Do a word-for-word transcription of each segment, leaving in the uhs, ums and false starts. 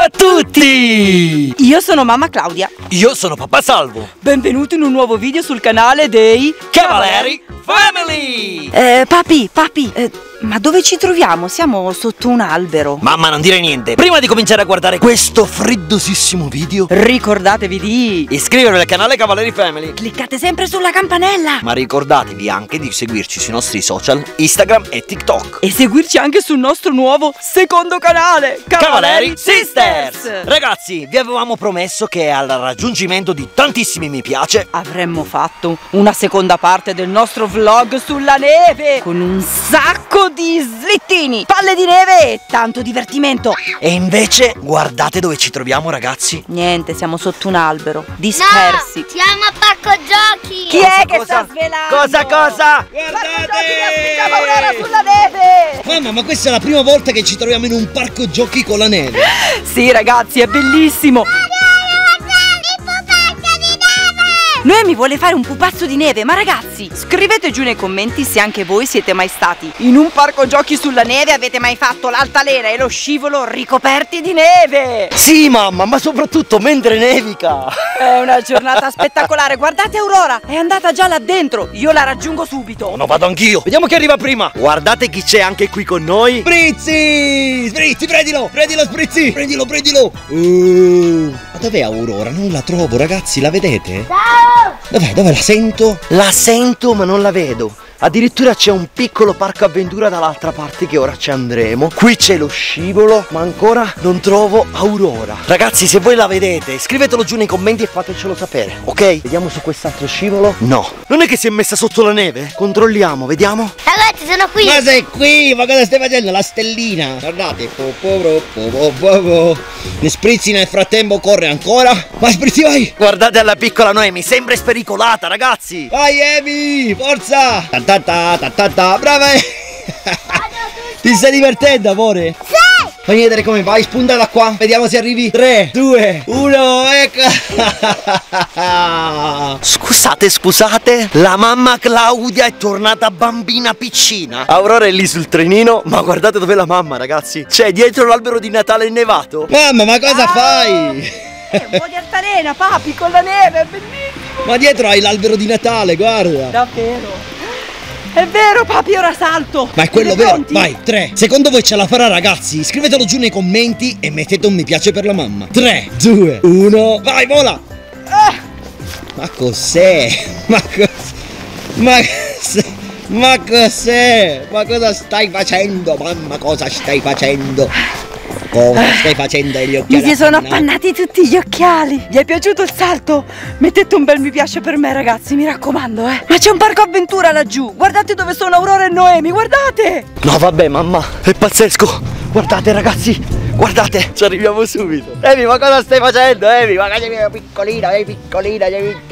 a tutti! Io sono mamma Claudia. Io sono papà Salvo. Benvenuti in un nuovo video sul canale dei Cavalieri Family! Eh, papi, papi, eh, ma dove ci troviamo? Siamo sotto un albero. Mamma, non dire niente. Prima di cominciare a guardare questo freddosissimo video, Ricordatevi di iscrivervi al canale Cavalieri Family. cliccate sempre sulla campanella. Ma ricordatevi anche di seguirci sui nostri social, Instagram e TikTok. E seguirci anche sul nostro nuovo secondo canale, Cavalieri Sisters! Ragazzi, vi avevamo promesso che al raggiungimento di tantissimi mi piace avremmo fatto una seconda parte del nostro vlog sulla neve, con un sacco di slittini, palle di neve e tanto divertimento. E invece guardate dove ci troviamo, ragazzi. Niente, siamo sotto un albero, dispersi. No, siamo a parco giochi. Chi è che Cosa? sta svelando? Cosa, cosa? Parco giochi mi aspettava un'ora sulla neve. Mamma, ma questa è la prima volta che ci troviamo in un parco giochi con la neve. Sì ragazzi, è bellissimo. Noemi vuole fare un pupazzo di neve, ma ragazzi, scrivete giù nei commenti se anche voi siete mai stati in un parco giochi sulla neve, avete mai fatto l'altalena e lo scivolo ricoperti di neve. Sì, mamma, ma soprattutto mentre nevica. È una giornata spettacolare, guardate Aurora, è andata già là dentro, io la raggiungo subito. No, vado anch'io. Vediamo chi arriva prima. Guardate chi c'è anche qui con noi. Sprizzi! Sprizzi, prendilo! Prendilo, Sprizzi! Prendilo, prendilo! Uh, ma dov'è Aurora? Non la trovo, ragazzi, la vedete? Ciao! Dov'è? Dove la sento? La sento ma non la vedo. Addirittura c'è un piccolo parco avventura dall'altra parte che ora ci andremo. Qui c'è lo scivolo, ma ancora non trovo Aurora. Ragazzi, se voi la vedete, scrivetelo giù nei commenti e fatecelo sapere, ok? Vediamo su quest'altro scivolo. No, non è che si è messa sotto la neve? Controlliamo, vediamo. Ragazzi, sono qui. Ma sei qui? Ma cosa stai facendo? La stellina! Guardate! Po, po, po, po, po, po. Sprizzi nel frattempo corre ancora. Vai, Sprizzi, vai! Guardate alla piccola Noemi, sembra spericolata, ragazzi. Vai, Emi! Forza! Ta ta ta ta ta ta. Brava! Ti stai divertendo, amore? Sì! Fammi vedere come vai, spunta da qua. Vediamo se arrivi. tre, due, uno, ecco! Scusate, scusate, la mamma Claudia è tornata bambina piccina. Aurora è lì sul trenino, ma guardate dov'è la mamma, ragazzi. C'è dietro l'albero di Natale innevato. Mamma, ma cosa fai? Eh, un po' di altalena, papi, con la neve, è bellissimo. Ma dietro hai l'albero di Natale, guarda. Davvero? È vero, papi, ora salto. Ma è quello Siete vero? pronti? Vai, tre. Secondo voi ce la farà, ragazzi? Scrivetelo giù nei commenti e mettete un mi piace per la mamma. tre, due, uno, vai, vola! Ah, Ma cos'è? Ma cos'è? Ma cos'è? Ma cos'è? Ma cosa stai facendo, mamma? Cosa stai facendo? Cosa stai facendo agli occhiali? mi si sono appannati? appannati tutti gli occhiali. Vi è piaciuto il salto? Mettete un bel mi piace per me, ragazzi, mi raccomando, eh. Ma c'è un parco avventura laggiù. Guardate dove sono Aurora e Noemi, guardate. No, vabbè, mamma, è pazzesco. Guardate, ragazzi, guardate, ci arriviamo subito. Evi, ma cosa stai facendo, Evi? Ma sei piccolina, sei piccolina.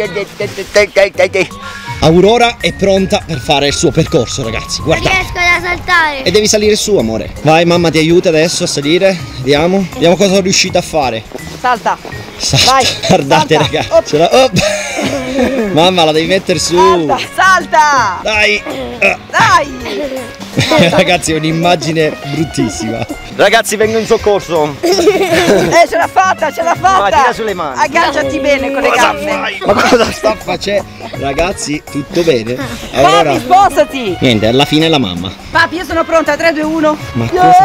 Aurora è pronta per fare il suo percorso, ragazzi. Non Guardate. riesco a saltare. E devi salire su, amore. Vai, mamma ti aiuta adesso a salire. Vediamo. Vediamo cosa è riuscita a fare. Salta. Salta. Vai, Guardate, salta. ragazzi. Ce la- oh. Mamma, la devi mettere su. Salta, salta. Dai. Ah. Dai. Ragazzi, è un'immagine bruttissima. Ragazzi, vengo in soccorso. Eh, ce l'ha fatta, ce l'ha fatta. Ma tira sulle mani. Agganciati bene con le Cosa gambe. fai? Ma cosa sta facendo? Ragazzi, tutto bene? Papi, Allora, sposati. niente, alla fine è la mamma. Papi, io sono pronta. tre, due, uno. Ma Yeah! cosa?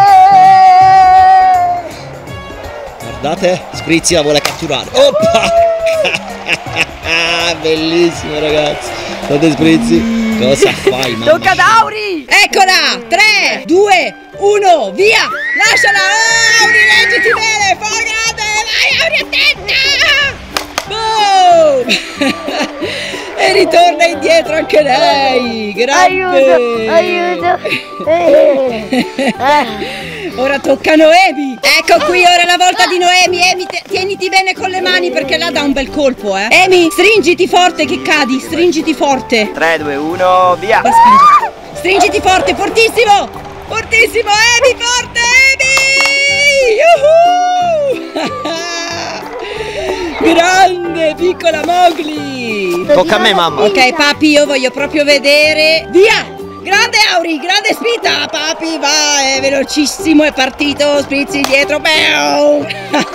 Guardate, Sprizzi la vuole catturare. Oppa! Bellissimo, ragazzi. Guardate, Sprizzi. Cosa fai, mamma? Tocca ad Auri. Eccola! tre, due, uno, via! Lasciala! Oh, Auri, reggiti bene! Fogate! Vai, Auri, attenta! Boom! E ritorna indietro anche lei! Grande! Aiuto, aiuto. Ora tocca a Noemi! Ecco qui, ora è la volta di Noemi! Emi, te- tieniti bene con le mani perché là dà un bel colpo, eh! Emi, stringiti forte che cadi! Stringiti forte! tre, due, uno, via. Ma stringi- Stringiti forte, fortissimo! Fortissimo, Emi, forte, Emi! Yuhu! Grande, piccola Mowgli! Tocca a me, mamma. Ok, papi, io voglio proprio vedere. Via! grande Auri, grande spinta, papi, va, è velocissimo, è partito, sprizzi dietro, bam.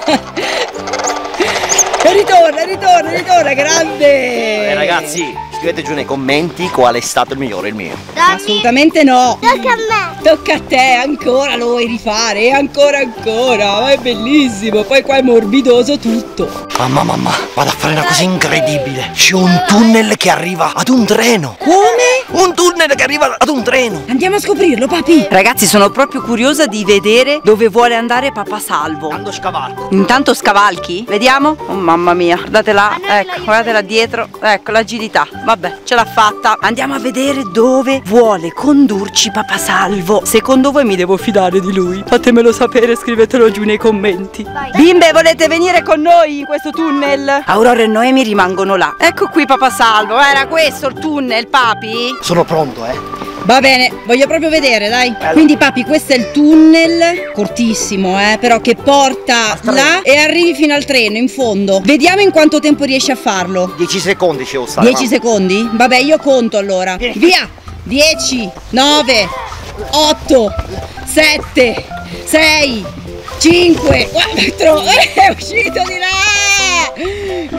E ritorna, ritorna, ritorna, grande. Eh, ragazzi, scrivete giù nei commenti qual è stato il migliore, il mio. Dammi. Assolutamente no. Tocca a me. Tocca a te, ancora lo vuoi rifare, e ancora ancora, ma è bellissimo, poi qua è morbidoso tutto. Mamma, mamma, vado a fare una cosa incredibile. C'è un tunnel che arriva ad un treno. Come? Un tunnel che arriva ad un treno. Andiamo a scoprirlo, papi. Ragazzi, sono proprio curiosa di vedere dove vuole andare papà Salvo. Quando scavalco. Intanto scavalchi, vediamo. Oh mamma mia, guardate là, ecco, guardatela dietro. Ecco l'agilità, vabbè, ce l'ha fatta. Andiamo a vedere dove vuole condurci papà Salvo. Secondo voi mi devo fidare di lui? Fatemelo sapere, scrivetelo giù nei commenti. Bimbe, volete venire con noi in questo tunnel? Aurora e Noemi rimangono là. Ecco qui papà Salvo, era questo il tunnel, papi? Sono pronto, eh. Va bene, voglio proprio vedere, dai. Quindi papi, questo è il tunnel, cortissimo, eh, però che porta là e arrivi fino al treno, in fondo. Vediamo in quanto tempo riesci a farlo. dieci secondi ci devo stare. dieci secondi? Vabbè, io conto allora. Via! dieci, nove, otto, sette, sei, cinque, quattro, è uscito di là!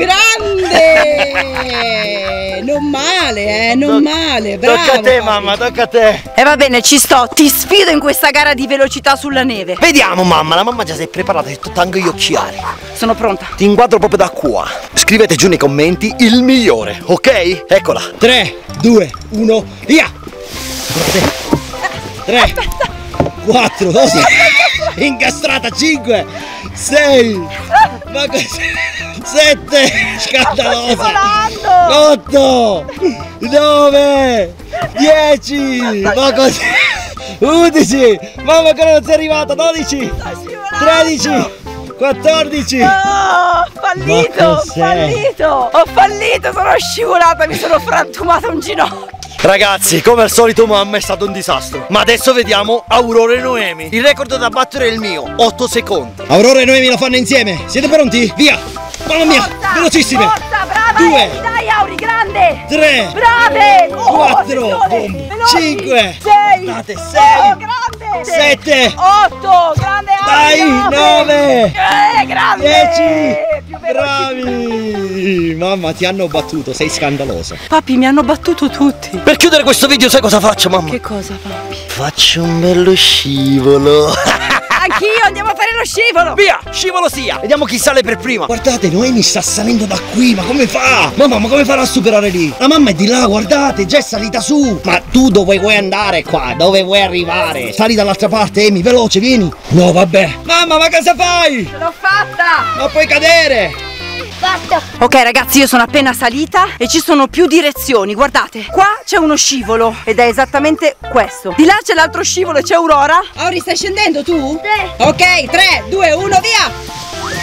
Grande! Non male, eh, non male, bravo. Tocca a te, papi. mamma, tocca a te. E va bene, ci sto, ti sfido in questa gara di velocità sulla neve. Vediamo, mamma, la mamma già si è preparata, è tutta anche gli occhiali. Sono pronta. Ti inquadro proprio da qua. Scrivete giù nei commenti il migliore, ok? Eccola. tre, due, uno, via! tre, quattro, incastrata, cinque, sei, ma sette, scandalosa, otto, nove, dieci, ma così, undici, mamma ancora non sei arrivata, dodici, tredici, quattordici. Oh, fallito, Ma cos'è? fallito. Ho fallito, sono scivolata, mi sono frantumata un ginocchio. Ragazzi, come al solito mamma è stato un disastro. Ma adesso vediamo Aurora e Noemi. Il record da battere è il mio, otto secondi. Aurora e Noemi lo fanno insieme, siete pronti? Via! Mamma mia, Forza, velocissime! Forza, brava, Due. Emi, dai Auri, grande. tre, Brave. Oh, quattro, attenzione, boom, veloci. cinque, sei, date, oh, sei, grande. sette, otto, grande Auri, dai, nove, eh, grande. dieci, Più veloci di me. bravi! Mamma, ti hanno battuto, sei scandalosa. Papi, mi hanno battuto tutti. Per chiudere questo video sai cosa faccio, mamma? Che cosa, papi? Faccio un bello scivolo. Anch'io, andiamo a fare lo scivolo. Via, scivolo sia. Vediamo chi sale per prima. Guardate, Noemi sta salendo da qui, ma come fa? Mamma, ma come farà a superare lì? La mamma è di là, guardate, già è salita su. Ma tu dove vuoi andare qua? Dove vuoi arrivare? Sali dall'altra parte, Emi, veloce, vieni. No, vabbè. Mamma, ma cosa fai? L'ho fatta. Ma puoi cadere. Fatto. Ok ragazzi, io sono appena salita e ci sono più direzioni, guardate. Qua c'è uno scivolo ed è esattamente questo. Di là c'è l'altro scivolo e c'è Aurora. Auri, stai scendendo tu? Sì. Ok, tre, due, uno, via!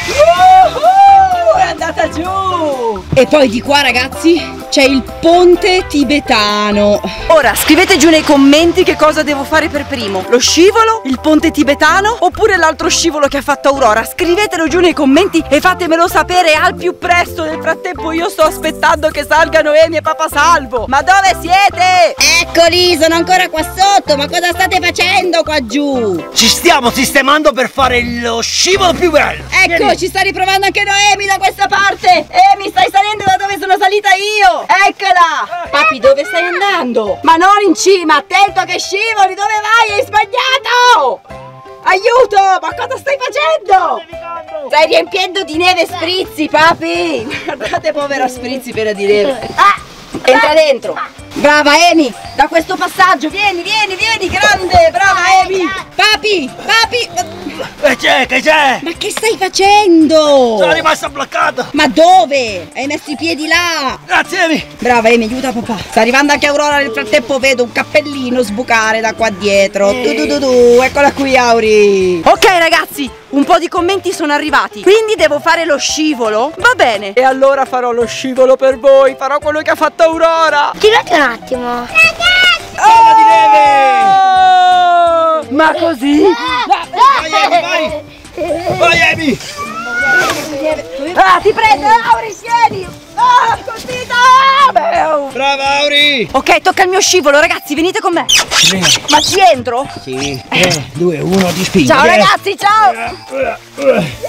Uh, è andata giù! E poi di qua, ragazzi, c'è il ponte tibetano. Ora scrivete giù nei commenti che cosa devo fare per primo. Lo scivolo, il ponte tibetano oppure l'altro scivolo che ha fatto Aurora. Scrivetelo giù nei commenti e fatemelo sapere al più presto. Nel frattempo io sto aspettando che salgano Emi e papà Salvo. Ma dove siete? Eccoli, sono ancora qua sotto. Ma cosa state facendo qua giù? Ci stiamo sistemando per fare lo scivolo più bello. Ecco, Vieni. ci sta riprovando anche Noemi da questa parte. Emi, stai salendo da dove sono salita io. Eccola. Papi, dove stai andando? Ma non in cima, attento che scivoli. Dove vai? Hai sbagliato. Aiuto, ma cosa stai facendo? Stai riempiendo di neve Sprizzi, papi. Guardate, povera Sprizzi, piena di neve. Ah, entra dentro. Brava Emi, da questo passaggio. Vieni, vieni, vieni, grande. Brava Emi. Papi, papi. Che c'è, che c'è? Ma che stai facendo? Sono rimasta bloccata. Ma dove? Hai messo i piedi là. Grazie, Emi. Brava Emi, aiuta papà. Sta arrivando anche Aurora, nel frattempo vedo un cappellino sbucare da qua dietro. Tu tu tu tu, eccola qui Auri. Ok ragazzi, un po' di commenti sono arrivati. Quindi devo fare lo scivolo? Va bene. E allora farò lo scivolo per voi. Farò quello che ha fatto Aurora. Girate un attimo. Palla di neve. Oh! Ma così? Vai, Emi, vai. Vai, Emi. Ah, ti prendo, Auri, siedi! Ah, colpito! Brava Auri! Ok, tocca il mio scivolo, ragazzi, venite con me. Sì. Ma ci entro? Sì. tre, due, uno, ti spingo. Ciao eh. ragazzi, ciao!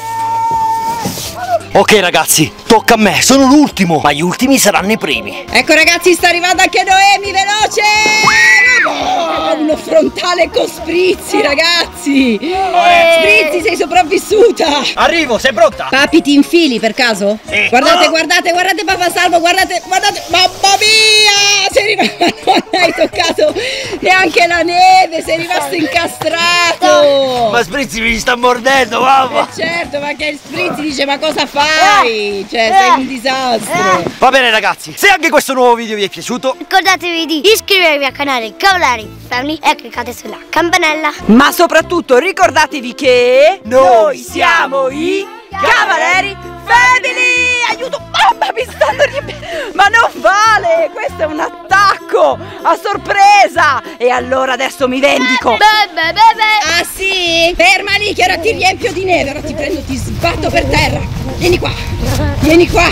Ok ragazzi, tocca a me, sono l'ultimo, ma gli ultimi saranno i primi. Ecco ragazzi, sta arrivando anche Noemi, veloce! Oh, uno frontale con Sprizzi, ragazzi! Sprizzi, sei sopravvissuta! Arrivo, sei pronta? Papi, ti infili per caso? Sì. Guardate, Oh. guardate, guardate Papà Salvo, guardate, guardate! Mamma mia! Sei rimasto, non hai toccato neanche la neve, sei rimasto incastrato! Ma Sprizzi mi sta mordendo, mamma! Eh certo, ma che Sprizzi dice, ma cosa fai? Cioè, sei un disastro! Va bene ragazzi, se anche questo nuovo video vi è piaciuto, Ricordatevi di iscrivervi al canale Cavalari Family e cliccate sulla campanella. Ma soprattutto ricordatevi che noi siamo i Cavalieri Family! Aiuto! Mamma, mi stanno riempendo! Ma non vale! Questo è un attacco a sorpresa! E allora adesso mi vendico! Bebe, bebe. Ah sì? Ferma lì che ora ti riempio di neve, ora ti prendo, ti sbatto per terra. Vieni qua, vieni qua.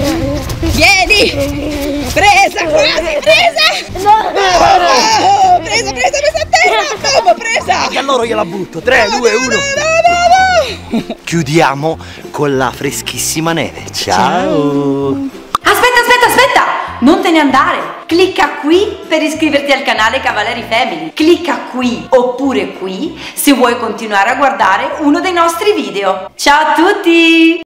Vieni! Presa, quasi, presa! Oh, presa, presa, presa a terra! Come presa? e allora gliela butto. tre, due, uno. Chiudiamo con la freschissima neve. Ciao. Aspetta, aspetta, aspetta! Non te ne andare! Clicca qui per iscriverti al canale Cavalieri Family. Clicca qui oppure qui se vuoi continuare a guardare uno dei nostri video. Ciao a tutti!